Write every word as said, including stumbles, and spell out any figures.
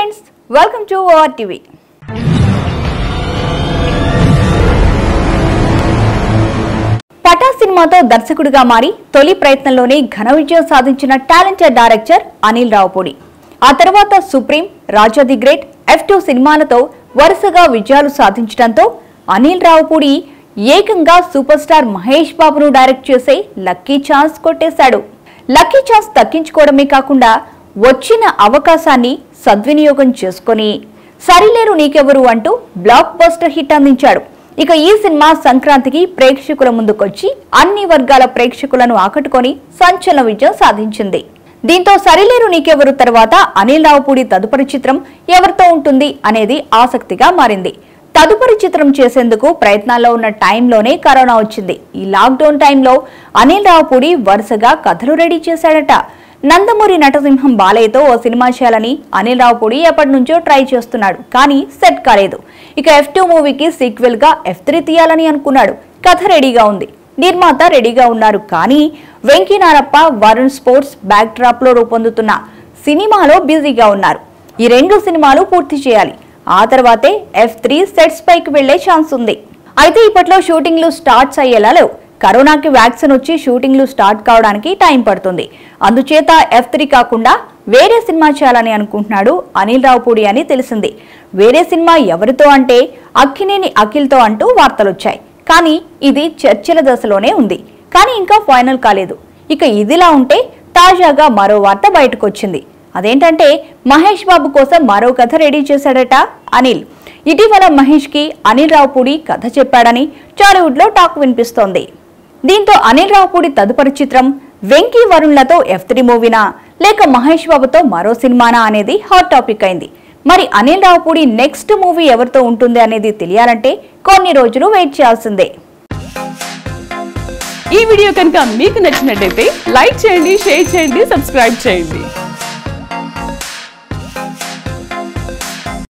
friends, welcome to O R T V. పటా సినిమాతో దర్శకుడిగా మారి తొలి ప్రయత్నంలోనే ఘన విజయం సాధించిన టాలెంటెడ్ డైరెక్టర్ అనిల్ రావుపూడి. ఆ తర్వాత Supreme, Raja the great, F two సినిమాలతో వరుసగా విజయాలు సాధించడంతో అనిల్ రావుపూడి ఏకంగా సూపర్ స్టార్ మహేష్ బాబును డైరెక్ట్ చేసే లక్కీ ఛాన్స్ కొట్టేశాడు. లక్కీ ఛాన్స్ దక్కించుకోవడమే కాకుండా వచ్చిన అవకాశాన్ని సద్వినియోగం చేసుకొని సరిలేరు నీకెవరు అంటూ బ్లాక్ బస్టర్ హిట్ అందించాడు. ఇక ఈ సినిమా సంక్రాంతికి ప్రేక్షకుల ముందుకొచ్చి అన్ని వర్గాల ప్రేక్షకులను ఆకట్టుకొని సంచలన విజయం సాధించింది. దీంతో సరిలేరు నీకెవరు తర్వాత అనిల్ రావుపూడి తదుపరి చిత్రం ఎవరితో ఉంటుంది అనేది ఆసక్తిగా మారింది. తదుపరి చిత్రం చేసేందుకు ప్రయత్నాల్లో ఉన్న టైంలోనే కరోనా వచ్చింది. ఈ లాక్డౌన్ టైంలో అనిల్ రావుపూడి వరుసగా కథలు రెడీ చేశాడట. నందమూరి నటసింహం బాలయ్యతో ఓ సినిమా చేయాలని అనిల్ రావుపూడి ఎప్పటి నుంచో ట్రై చేస్తున్నాడు, కానీ సెట్ కాలేదు. ఇక ఎఫ్ టూ మూవీకి సీక్వెల్ గా ఎఫ్ త్రీ తీయాలని అనుకున్నాడు. కథ రెడీగా ఉంది, నిర్మాత రెడీగా ఉన్నారు. కానీ Venky Narappa Varun sports backdrop లో రూపొందుతున్న సినిమాలో బిజీగా ఉన్నారు. ఈ రెండు సినిమాలు పూర్తి చేయాలి. ఆ తర్వాతే ఎఫ్ త్రీ సెట్స్ పైకి వెళ్లే ఛాన్స్ ఉంది. అయితే ఇప్పట్లో షూటింగ్లు స్టార్ట్స్ అయ్యేలా లేవు. కరోనాకి వ్యాక్సిన్ వచ్చి షూటింగ్లు స్టార్ట్ కావడానికి టైం పడుతుంది. అందుచేత ఎఫ్ త్రీ కాకుండా వేరే సినిమా చేయాలని అనుకుంటున్నాడు అనిల్ రావుపూడి అని తెలిసింది. వేరే సినిమా ఎవరితో అంటే అక్కినేని అఖిల్తో అంటూ వార్తలొచ్చాయి. కానీ ఇది చర్చల దశలోనే ఉంది, కానీ ఇంకా ఫైనల్ కాలేదు. ఇక ఇదిలా ఉంటే తాజాగా మరో వార్త బయటకు వచ్చింది. అదేంటంటే మహేష్ బాబు కోసం మరో కథ రెడీ చేశాడట అనిల్. ఇటీవల మహేష్ కి అనిల్ రావుపూడి కథ చెప్పాడని టాలీవుడ్ లో టాక్ వినిపిస్తోంది. దీంతో అనిల్ రావుపూడి తదుపరి చిత్రం వెంకీ వరుణ్లతో ఎఫ్ త్రీ మూవీనా లేక మహేష్ బాబుతో మరో సినిమానా అనేది హాట్ టాపిక్ అయింది. మరి అనిల్ రావుపూడి నెక్స్ట్ మూవీ ఎవరితో ఉంటుంది అనేది తెలియాలంటే కొన్ని రోజులు వెయిట్ చేయాల్సిందే. ఈ వీడియో కనుక మీకు నచ్చినట్లయితే లైక్ చేయండి, షేర్ చేయండి, సబ్స్క్రైబ్ చేయండి.